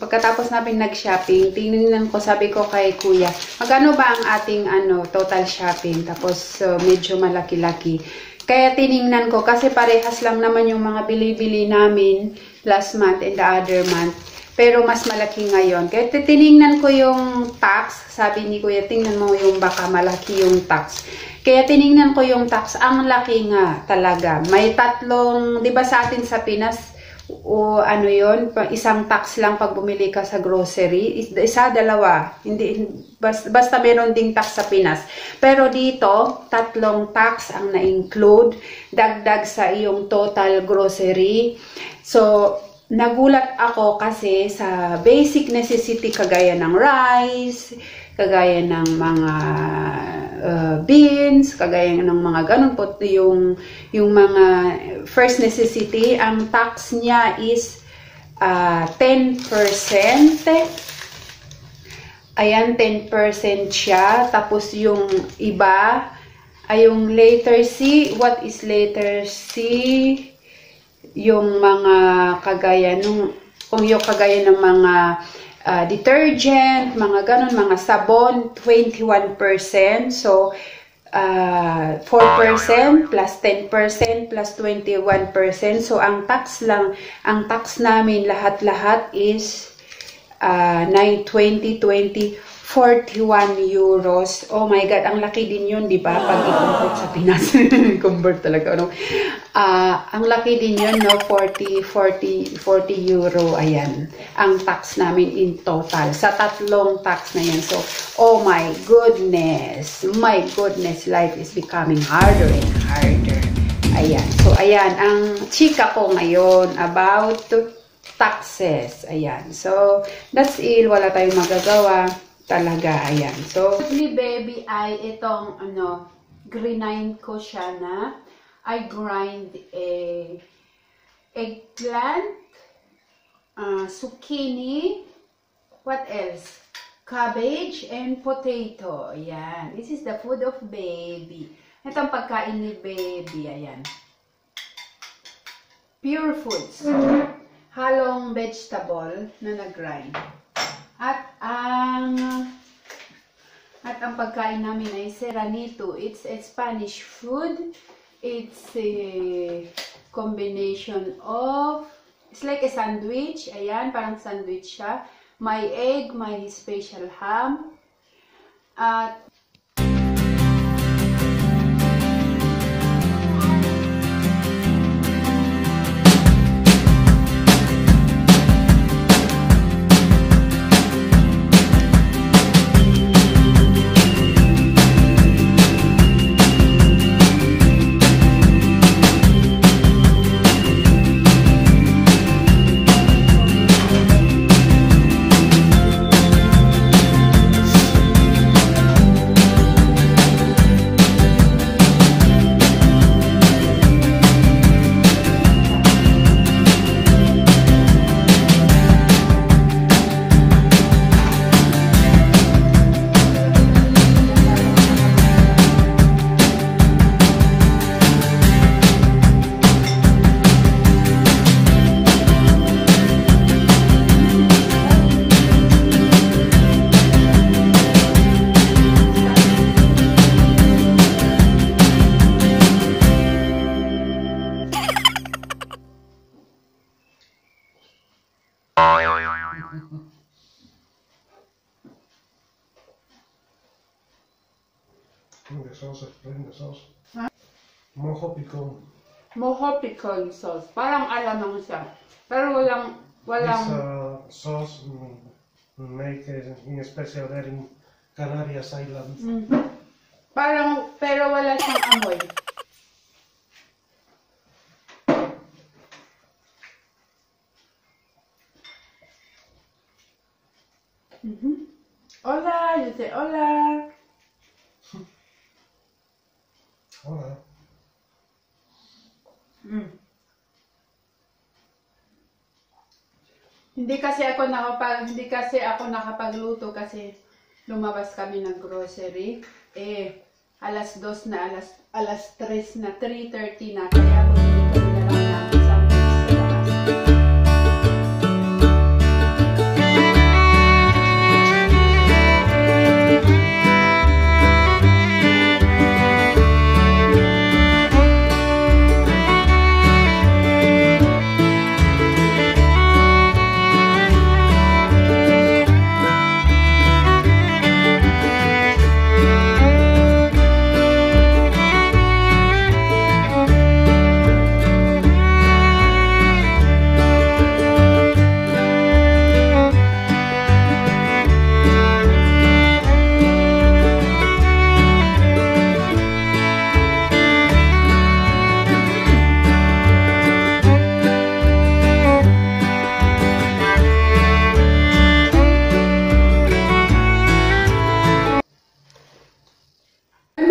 pagkatapos namin nag-shopping, tinignan ko, sabi ko kay kuya, magkano ba ang ating total shopping? Tapos medyo malaki-laki. Kaya tiningnan ko kasi parehas lang naman yung mga bili-bili namin last month and the other month. Pero mas malaki ngayon. Kaya tiningnan ko yung tax. Sabi ni kuya, tingnan mo yung baka malaki yung tax. Kaya tiningnan ko yung tax. Ang laki nga talaga. May tatlong, di ba sa atin sa Pinas, o ano yun, isang tax lang pag bumili ka sa grocery. Isa, dalawa. Hindi, basta meron ding tax sa Pinas. Pero dito, tatlong tax ang na-include. Dagdag sa iyong total grocery. So, nagulat ako kasi sa basic necessity kagaya ng rice, kagaya ng mga beans, kagaya ng mga ganun po yung mga first necessity, ang tax niya is 10%. Ayan, 10% siya. Tapos yung iba ay yung letter C. What is letter C? Yung mga kagaya nung kung yung kagaya ng mga detergent, mga ganun, mga sabon, 21%. So 4% plus 10% plus 21%. So ang tax namin lahat-lahat is 20, 41 euros. Oh my God, ang laki din yun, di ba? Pag i-convert sa Pinas. Convert talaga, no? Ang laki din yun, no? 40 euro. Ayan. Ang tax namin in total. Sa tatlong tax na yan. So, oh my goodness. My goodness, life is becoming harder and harder. Ayan. So, ayan. Ang chika ko ngayon about taxes. Ayan. So, that's it. Wala tayong magagawa. Talaga, ayan. So, baby ay itong, grind ko siya na. I grind eggplant, zucchini, what else? Cabbage and potato. Ayan. This is the food of baby. Itong pagkain ni baby, ayan. Pure foods. Halong vegetable na nag-grind. At ang pagkain namin ay serranito. It's a Spanish food. It's a combination of, it's like a sandwich. Ayan, parang sandwich siya. May egg, may special ham. At de sauce, de sauce. Huh? Mojo picon. Mojo picon sauce. Parang alamang siya. Pero walang... This sauce make in special there in Canarias Islands. Parang, pero wala siyang amoy. Hola, yo sé hola. Hola. Hindi kasi ako nakapagluto kasi lumabas kami ng grocery. Alas 2 na, alas 3 na, 3:30 na. Kaya bumili kami na lang namin sandwich sa labas.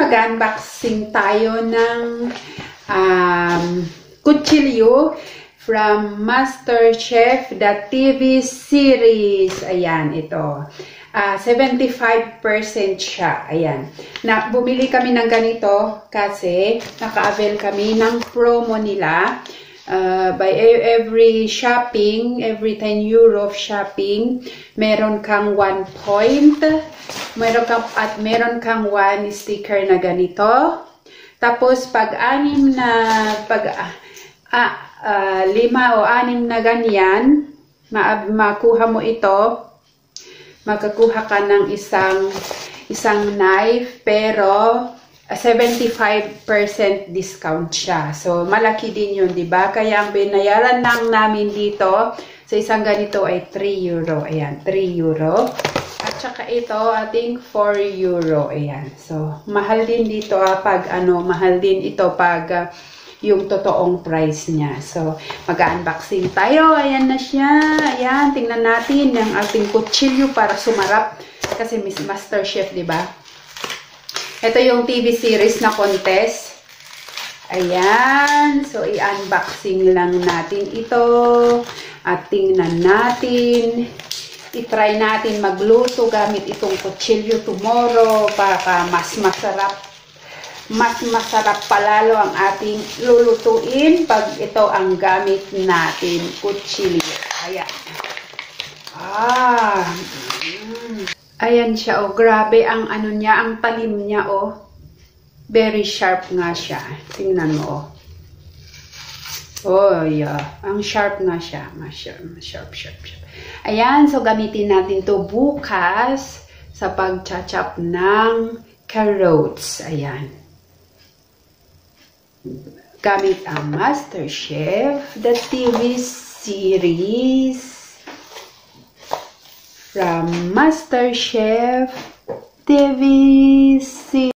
mag-unboxing tayo ng kutsilyo from Masterchef, the TV series. Ayan, ito. 75% siya. Ayan. Bumili kami ng ganito kasi naka-avail kami ng promo nila. By every shopping, every 10 euro of shopping, meron kang 1 point, meron kang 1 sticker na ganito. Tapos pag 5 o 6 na ganyan, makuha mo ito, magkakuha ka ng isang knife, pero 75% discount siya. So, malaki din yun, diba? Kaya ang binayaran lang namin dito sa isang ganito ay 3 euro. Ayan, 3 euro. At saka ito, ating 4 euro. Ayan. So, mahal din dito mahal din ito pag yung totoong price niya. So, mag-unboxing tayo. Ayan na siya. Ayan, tingnan natin yung ating kutsilyo para sumarap. Kasi Miss Masterchef, diba? Ito yung TV series na contest. Ayan. So, i-unboxing lang natin ito. At tingnan natin. I-try natin magluto gamit itong kutsilyo tomorrow. Para mas masarap. Mas masarap palalo ang ating lulutuin pag ito ang gamit natin kutsilyo. Ayan. Ayan siya, oh. Grabe ang niya, ang talim niya, oh. Very sharp nga siya. Tingnan mo, oh. Oh, yeah. Ang sharp nga siya. Sharp. Ayan, so gamitin natin to bukas sa pag-chop ng carrots. Ayan. Gamit ang Masterchef, the TV series. From Masterchef TV series.